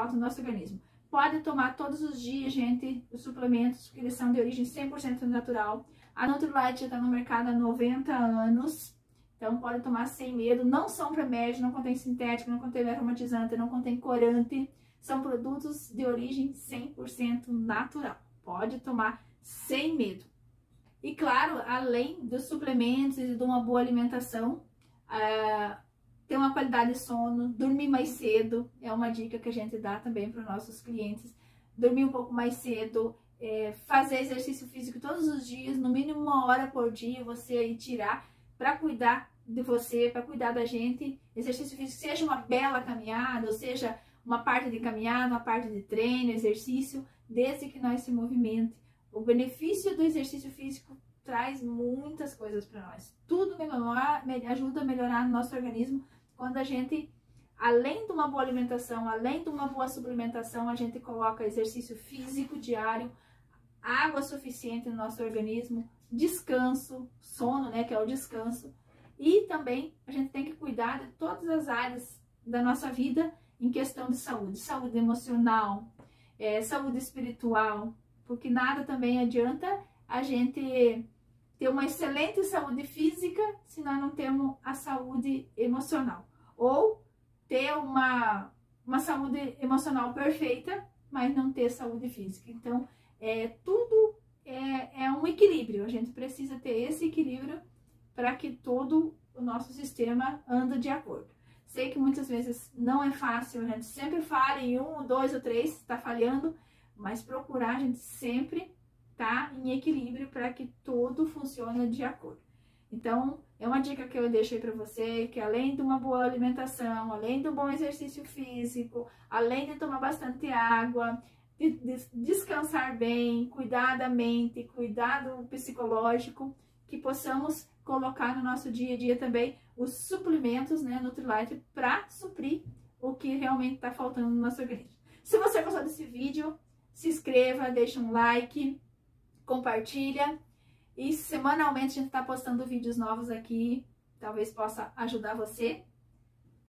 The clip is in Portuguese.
falta no nosso organismo. Pode tomar todos os dias, gente, os suplementos, porque eles são de origem 100% natural. A Nutrilite já está no mercado há 90 anos, então pode tomar sem medo. Não são remédios, não contém sintético, não contém aromatizante, não contém corante. São produtos de origem 100% natural. Pode tomar sem medo. E claro, além dos suplementos e de uma boa alimentação, ter uma qualidade de sono, dormir mais cedo, é uma dica que a gente dá também para os nossos clientes. Dormir um pouco mais cedo, fazer exercício físico todos os dias, no mínimo 1 hora por dia, você aí tirar para cuidar de você, para cuidar da gente. Exercício físico, seja uma bela caminhada, ou seja, uma parte de caminhada, uma parte de treino, exercício, desde que nós se movimente. O benefício do exercício físico traz muitas coisas para nós. Tudo ajuda a melhorar o nosso organismo quando a gente, além de uma boa alimentação, além de uma boa suplementação, a gente coloca exercício físico diário, água suficiente no nosso organismo, descanso, sono, né, que é o descanso. E também a gente tem que cuidar de todas as áreas da nossa vida em questão de saúde. Saúde emocional, saúde espiritual, porque nada também adianta a gente ter uma excelente saúde física se nós não temos a saúde emocional. Ou ter uma saúde emocional perfeita, mas não ter saúde física. Então, tudo é um equilíbrio. A gente precisa ter esse equilíbrio para que todo o nosso sistema ande de acordo. Sei que muitas vezes não é fácil, a gente sempre falha em 1, 2 ou 3, está falhando, mas procurar a gente sempre tá em equilíbrio para que tudo funcione de acordo. Então, é uma dica que eu deixei para você, que além de uma boa alimentação, além do bom exercício físico, além de tomar bastante água, de descansar bem, cuidar da mente, cuidar do psicológico, que possamos colocar no nosso dia a dia também os suplementos, né, Nutrilite, para suprir o que realmente está faltando no nosso organismo. Se você gostou desse vídeo, se inscreva, deixa um like, compartilha, e semanalmente a gente está postando vídeos novos aqui, talvez possa ajudar você.